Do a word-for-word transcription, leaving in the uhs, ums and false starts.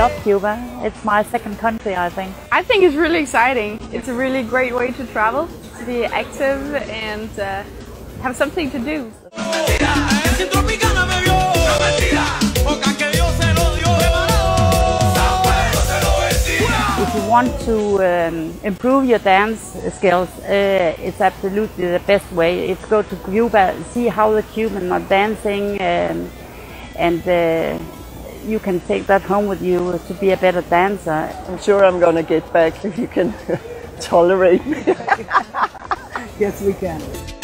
love Cuba. It's my second country, I think. I think it's really exciting. It's a really great way to travel, to be active and uh, have something to do. If you want to um, improve your dance skills, uh, it's absolutely the best way. It's go to Cuba, see how the Cubans are dancing, um, and uh, you can take that home with you to be a better dancer. I'm sure I'm going to get back if you can tolerate me. Yes, we can.